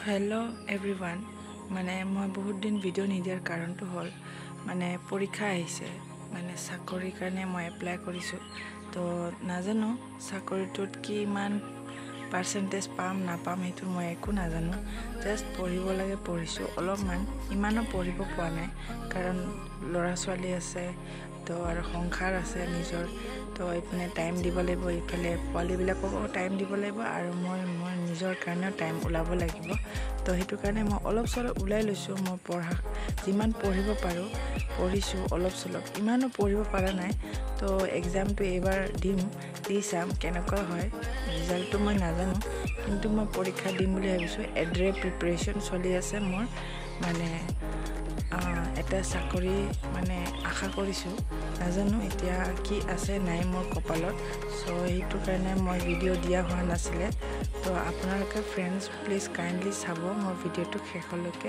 Hello everyone. মানে মই বহুত দিন ভিডিও নিদিয়াৰ কাৰণটো হ'ল মানে পৰীক্ষা আহিছে মানে চাকৰিৰ কাৰণে মই এপ্লাই কৰিছো তো নাজানো চাকৰিটোত কিমান পাৰ্চেন্টেজ পাম না পাম হেতু মই একো নাজানো জাস্ট পঢ়িব লাগে পঢ়িছো অলপমান ইমানো পঢ়িব পোৱা নাই কাৰণ ল'ৰা ছোৱালী আছে তো আৰু সংসাৰ আছে নিজৰ তো ইপনে টাইম দিব লাগিব ইফালে পোৱালিবিলাককো টাইম দিব লাগিব আৰু মই নিজৰ কাৰণে টাইম উলাব লাগিব তো হেতু কাৰণে মই অলপ চলপ উলাই লৈছো মই পঢ়া যিমান পঢ়িব পাৰো পঢ়িছো অলপ চলপ ইমানো পঢ়িব পাৰা নাই তো এক্সামটো এবাৰ দিম দিছাম কেনেকুৱা হয় ৰিজাল্টটো মই নাজানো কিন্তু মই পৰীক্ষা দিম বুলি ভাবিছো ADRE প্ৰিপাৰেচন চলি আছে মোৰ মানে এটা চাকৰি মানে আশা কৰিছো নাজানো এতিয়া কি আছে নাই মোৰ কপালত সো হেতু কাৰণে মই ভিডিও দিয়া হোৱা নাছিলে তো আপোনালোকে ফ্ৰেন্ডস প্লিজ কাইন্ডলি চাব মোৰ ভিডিওটো শেষলৈকে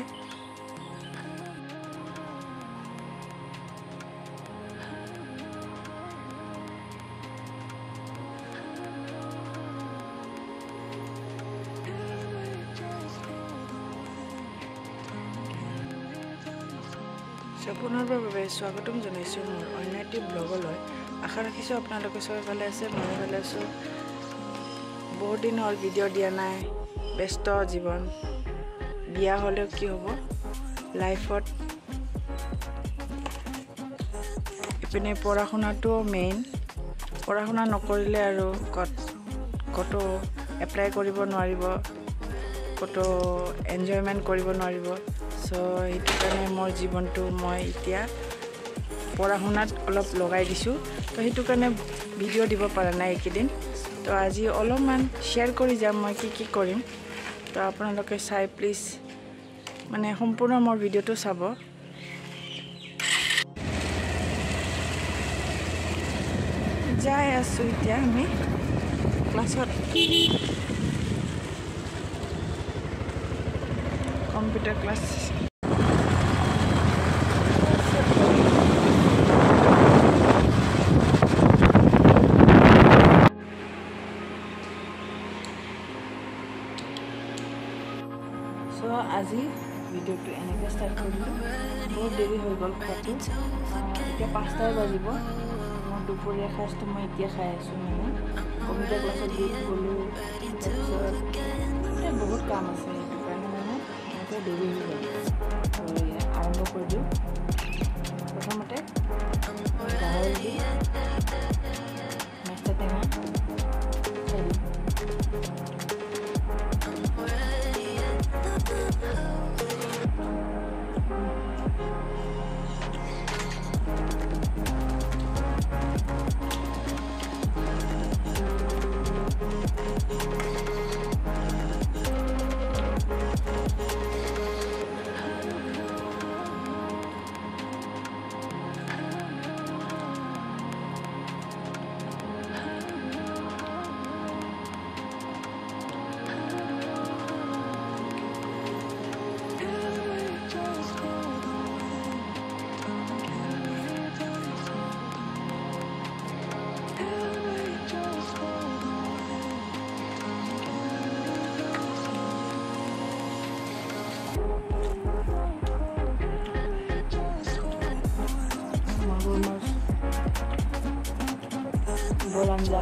পুনৰবাৰ স্বাগতম জনাইছো মোৰ অন্য এটি ব্লগলৈ আশা ৰাখিছো আপোনালোকে সবাই ভালে আছে মই ভালে আছো বহুত দিন হ'ল ভিডিও দিয়া নাই ব্যস্ত জীৱন বিয়া হলেও কি হ'ব লাইফত ইপিনে পঢ়াশুনাটো মেইন পঢ়াশুনা নকৰিলে আৰু কত এপ্লাই কৰিব নোৱাৰিব কত এনজয়মেন্ট কৰিব নোৱাৰিব সো হেতু কাৰণে মোৰ জীৱনটো মই এতিয়া পঢ়াশুনাত অলপ লগাই দিছো তো হেতু কাৰণে ভিডিও দিব পৰা নাই একেদিন তো আজি অলপমান শেয়াৰ কৰি যাম মই কি কৰিম তো আপোনালোকে চাই প্লিজ মানে সম্পূৰ্ণ মোৰ ভিডিওটো চাব যাই আছো এতিয়া আমি ক্লাছত কম্পিউটাৰ ক্লাছ আজি ভিডিওটো এনেকৈ ষ্টাৰ্ট কৰিলো বহুত দেৰি হৈ গ'ল খোৱাটো এতিয়া 5টা বাজিব মই দুপৰীয়া সাজটো মই এতিয়া খাই আছো মানে কম্পিউটাৰ ক্লাছত গ'লো তাৰপিছত বহুত কাম আছে সেইটো কাৰণে মানে এনেকৈ দেৰি হৈ গ'ল আৰম্ভ কৰি দিওঁ প্ৰথমতে গাহৰি দি মেষ্টা টেঙা Bolanda